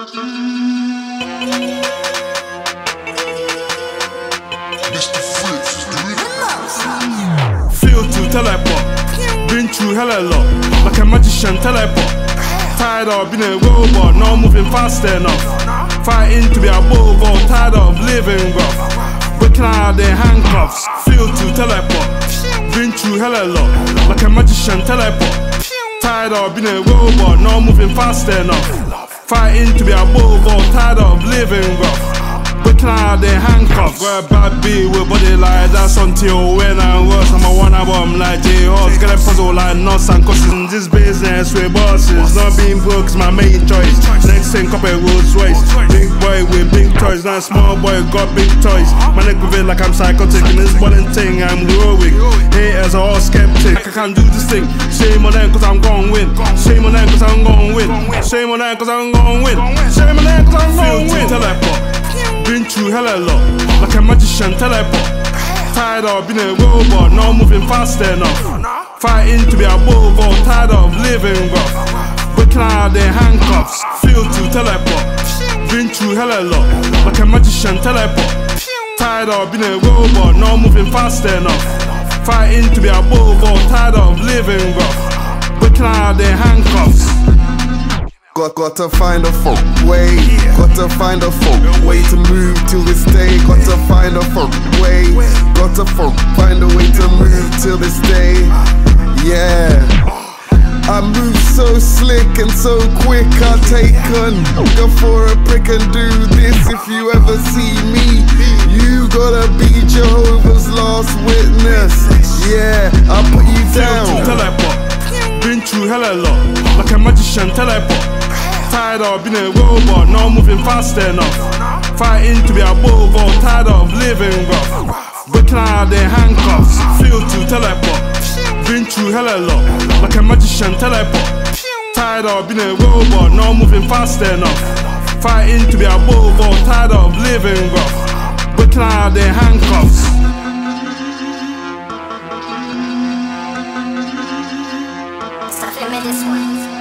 Mr. Flipz, Feel to teleport, been through hella lot, like a magician teleport. Tired of being a robot, not moving fast enough. Fighting to be above all, tired of living rough. Breaking out their handcuffs, feel to teleport, been through hella lot, like a magician teleport. Tired of being a robot, not moving fast enough. Fighting to be above all, tired of living rough. Breaking out their handcuffs. Got a bad beat with body like that's until when I'm worse. I'm a one album like J-Horse. Get a puzzle like nuts and cusses. In this business with bosses. Not being broke is my main choice. Next thing, copy Rolls Royce. Big boy with big toys. Now small boy got big toys. My neck with it like I'm psychotic. In this bowling thing, I'm heroic. Haters are all skeptic. I can't do this thing. Shame on them cause I'm gon' win. Shame on them cause I'm gon' win. Shame on them cause I'm gon' win. Shame on them cause I'm gon' win. Teleport. Been through hella lot, like a magician teleport. Tired of being a robot, not moving fast enough. Fighting to be above all, tired of living rough. Breaking out their handcuffs, feel to teleport. Been through hella lot, like a magician teleport. Tired of being a robot, not moving fast enough. Fighting to be above all, tired of living rough. Breaking out their handcuffs. Got to find a folk way, got to find a folk way to move till this day. Got to find a folk way, got to find a way to move till this day. Yeah, I move so slick and so quick. I take go for a prick and do this. If you ever see me, you gotta be Jehovah's last witness. Yeah, I'll put you down. Teleport, been through hella lot, like a magician teleport. Tired of being a robot, not moving fast enough. Fighting to be above all, tired of living rough. Breaking out their handcuffs, feel to teleport. Been through hella lot, like a magician teleport. Tired of being a robot, not moving fast enough. Fighting to be above all, tired of living rough. Breaking out their handcuffs. Stop it, this one.